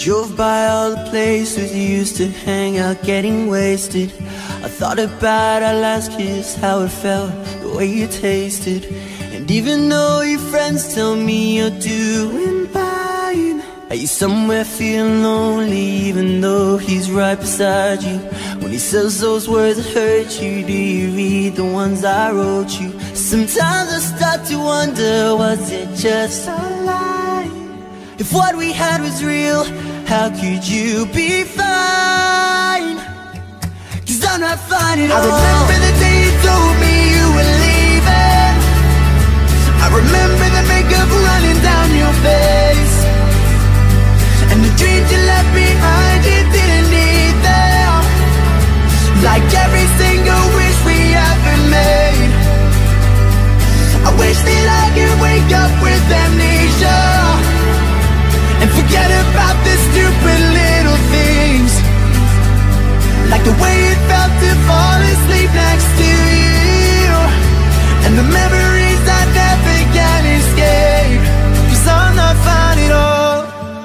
drove by all the places you used to hang out getting wasted. I thought about our last kiss, how it felt, the way you tasted. And even though your friends tell me you're doing fine, are you somewhere feeling lonely even though he's right beside you? When he says those words that hurt you, do you read the ones I wrote you? Sometimes I start to wonder, was it just a lie? If what we had was real, how could you be fine? 'Cause I'm not fine at all. I remember the day you told me you were leaving. I remember the makeup running down your face, and the dreams you left behind, you didn't need them. Like every single wish we ever made. I wish that I could wake up with amnesia and forget about the stupid little things, like the way it felt to fall asleep next to you, and the memories I never can escape. 'Cause I'm not fine at all.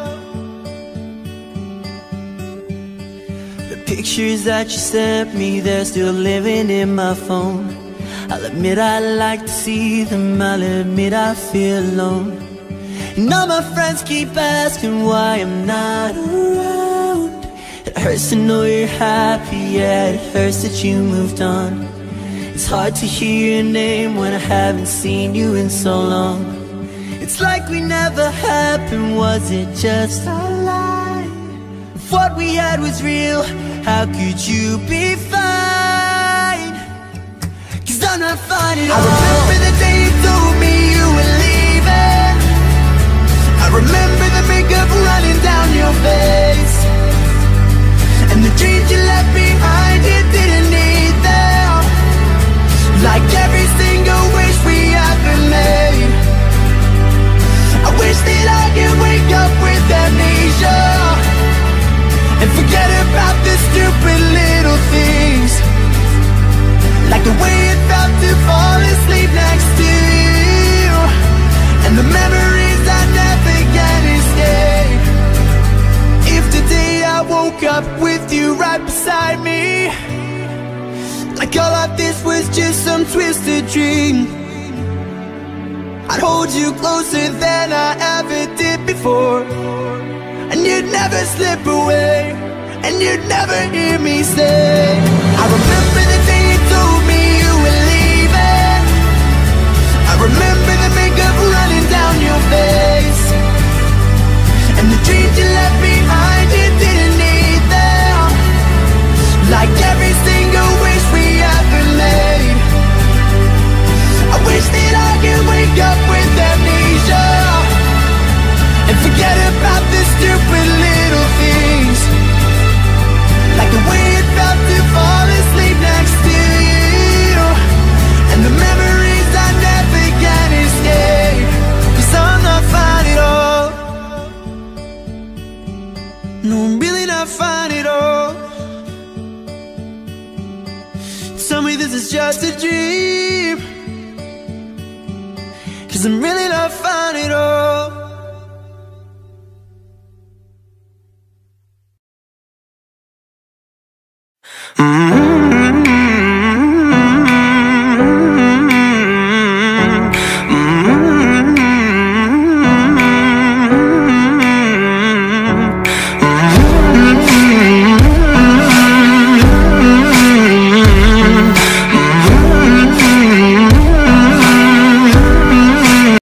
The pictures that you sent me, they're still living in my phone. I'll admit I like to see them, I'll admit I feel alone. And all my friends keep asking why I'm not around. It hurts to know you're happy, yeah, it hurts that you moved on. It's hard to hear your name when I haven't seen you in so long. It's like we never happened, was it just a lie? If what we had was real, how could you be fine? 'Cause I'm not fine at all. I remember the day you told me you were leaving. I remember the makeup running down your face, and the dreams you left behind, you didn't need them. Like every single wish we ever made. I wish that I could wake up with amnesia and forget about the stupid little things, like the way it felt to fall asleep next to you, and the memories I never can escape. If today I woke up with you right beside me, like all of this was just some twisted dream, I'd hold you closer than I ever did before, and you'd never slip away, and you'd never hear me say, I remember the day you told me you were leaving. I remember the makeup running down your face, and the dreams you left behind, you didn't need them. Like every single wish we ever made. I wish that I could wake up with amnesia and forget about the stupid little things, like the way it felt to fall asleep next to you, and the memories I never can escape. 'Cause I'm not fine at all. No, I'm really not fine at all. Tell me this is just a dream, 'cause I'm really not fine at all.